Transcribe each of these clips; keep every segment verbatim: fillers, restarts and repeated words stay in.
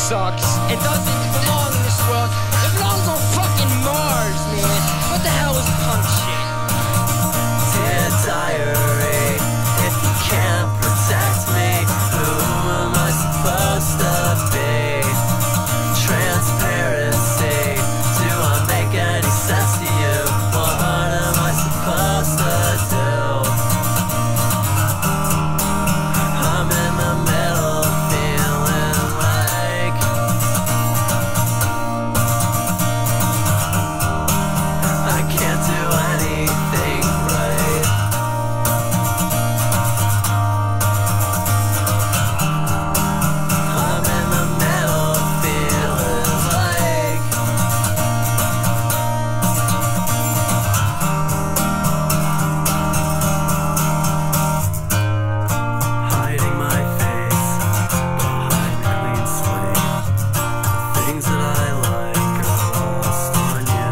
sucks. It doesn't belong in this world. It belongs on fucking Mars, man. What the hell is punk shit? Dear diary, if you can't protect me, who am I supposed to be? Transparency, do I make any sense to you? What am I supposed to do? I'm in the middle, feeling like I can't do anything right. I'm in the middle, feeling like hiding my face behind a clean slate. The things that I like are lost on you.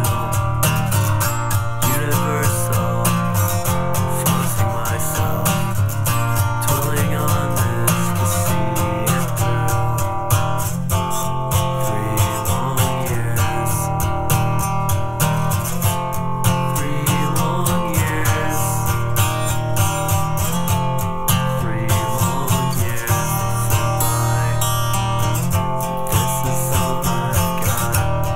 Universal, forcing myself, dwelling on this to see it through. Three long years. Three long years. Three long years flew by. This is all I've got.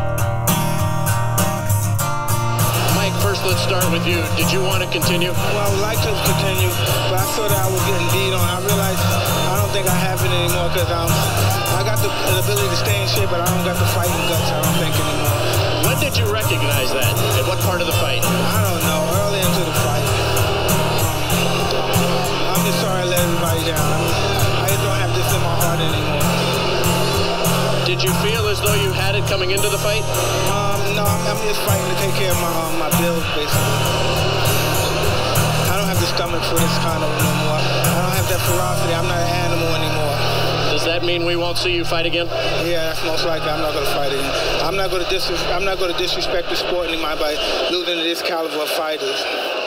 Mike, first let's start with you. Did you want to continue? Well, I would like to continue, but I saw that I was getting beat on. I realized I don't think I have it anymore because um, I got the, the ability to stay in shape, but I don't got the fighting guts, I don't think, anymore. When did you recognize that? At what part of the fight? I don't know, early into the fight. I'm just sorry I let everybody down. I just don't have this in my heart anymore. Did you feel as though you had it coming into the fight? Um, no, I'm, I'm just fighting to take care of my, um, my bills, basically. I don't have the stomach for this kind of no more. I don't have that ferocity. I'm not an animal anymore. Does that mean we won't see you fight again? Yeah, that's most likely. I'm not going to fight again. I'm not going to dis I'm not going to disrespect the sport anymore by losing to this caliber of fighters.